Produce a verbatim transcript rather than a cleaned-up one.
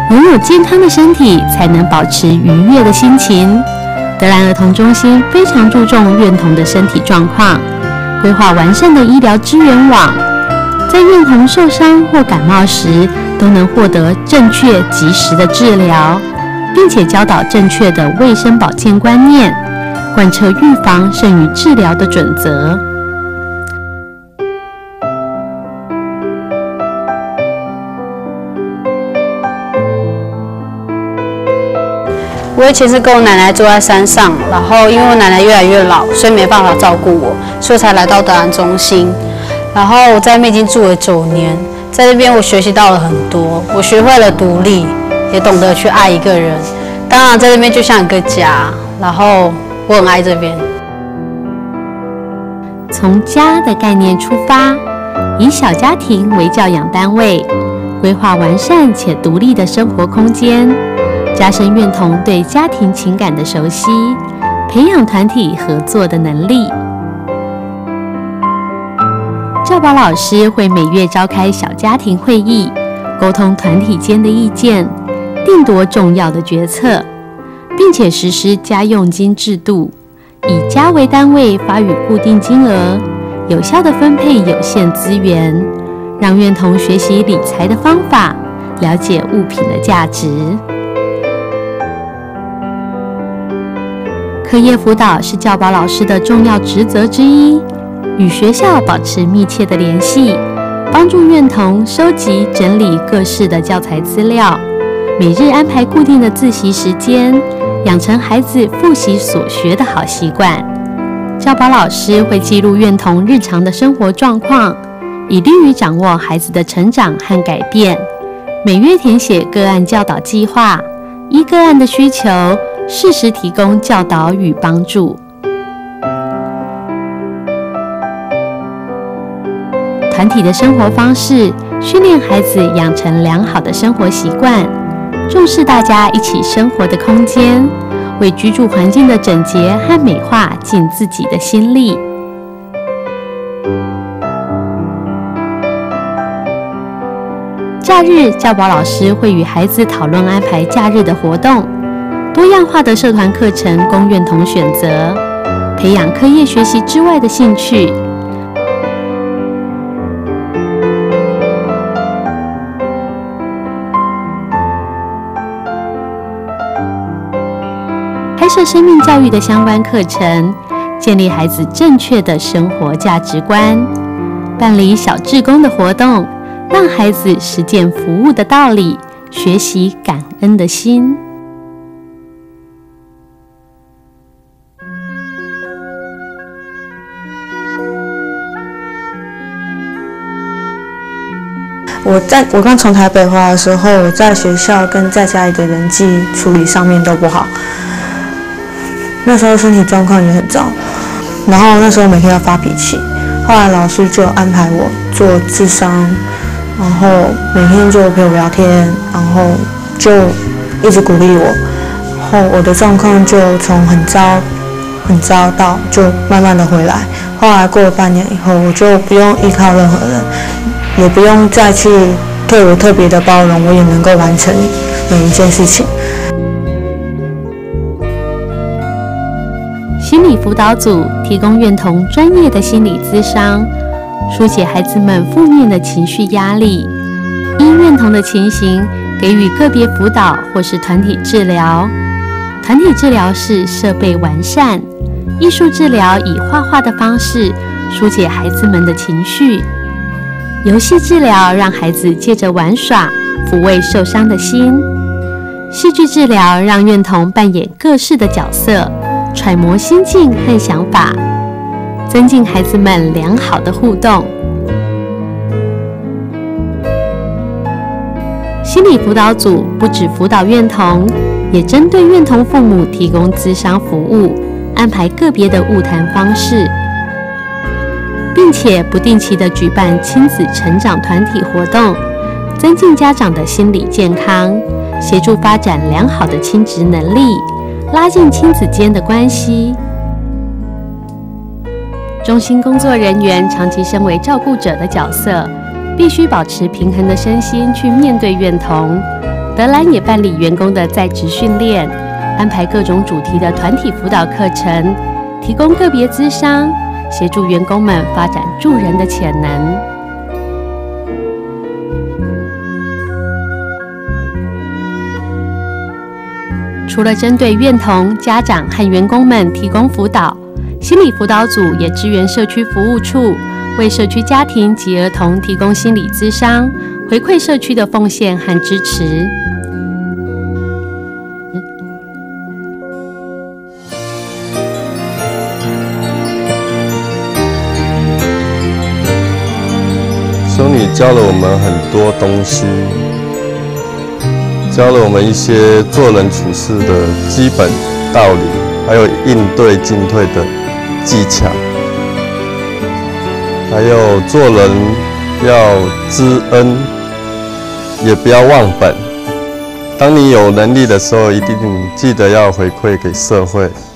拥有健康的身体，才能保持愉悦的心情。德兰儿童中心非常注重院童的身体状况，规划完善的医疗支援网，在院童受伤或感冒时，都能获得正确及时的治疗，并且教导正确的卫生保健观念，贯彻预防胜于治疗的准则。 我以前是跟我奶奶住在山上，然后因为我奶奶越来越老，所以没办法照顾我，所以才来到德兰中心。然后我在那边已经住了九年，在这边我学习到了很多，我学会了独立，也懂得去爱一个人。当然在这边就像一个家，然后我很爱这边。 从家的概念出发，以小家庭为教养单位，规划完善且独立的生活空间，加深院童对家庭情感的熟悉，培养团体合作的能力。教保老师会每月召开小家庭会议，沟通团体间的意见，定夺重要的决策，并且实施家用金制度，以家为单位发予固定金额，有效地分配有限资源，让院童学习理财的方法，了解物品的价值。课业辅导是教保老师的重要职责之一，与学校保持密切的联系，帮助院童收集整理各式的教材资料，每日安排固定的自习时间，养成孩子复习所学的好习惯。教保老师会记录院童日常的生活状况，以利于掌握孩子的成长和改变。每月填写个案教导计划，依个案的需求，适时提供教导与帮助。团体的生活方式，训练孩子养成良好的生活习惯，重视大家一起生活的空间，为居住环境的整洁和美化尽自己的心力。假日，教保老师会与孩子讨论安排假日的活动，多样化的社团课程供院童选择，培养课业学习之外的兴趣。开设生命教育的相关课程，建立孩子正确的生活价值观，办理小志工的活动，让孩子实践服务的道理，学习感恩的心。 我在我刚从台北回来的时候，我在学校跟在家里的人际处理上面都不好，那时候身体状况也很糟，然后那时候每天要发脾气，后来老师就安排我做諮商，然后每天就陪我聊天，然后就一直鼓励我，然后我的状况就从很糟很糟到就慢慢的回来。后来过了半年以后，我就不用依靠任何人，也不用再去对我特别的包容，我也能够完成每一件事情。 心理辅导组提供院童专业的心理咨商，疏解孩子们负面的情绪压力，依院童的情形给予个别辅导或是团体治疗。团体治疗是设备完善，艺术治疗以画画的方式疏解孩子们的情绪，游戏治疗让孩子借着玩耍抚慰受伤的心，戏剧治疗让院童扮演各式的角色，揣摩心境和想法，增进孩子们良好的互动。心理辅导组不只辅导院童，也针对院童父母提供咨商服务，安排个别的晤谈方式，并且不定期的举办亲子成长团体活动，增进家长的心理健康，协助发展良好的亲职能力，拉近亲子间的关系。中心工作人员长期身为照顾者的角色，必须保持平衡的身心去面对院童， 德兰也办理员工的在职训练，安排各种主题的团体辅导课程，提供个别咨商，协助员工们发展助人的潜能。除了针对院童、家长和员工们提供辅导，心理辅导组也支援社区服务处，为社区家庭及儿童提供心理咨商，回馈社区的奉献和支持。 修女教了我们很多东西，教了我们一些做人处事的基本道理，还有应对进退的技巧，还有做人要知恩，也不要忘本。当你有能力的时候，一定记得要回馈给社会。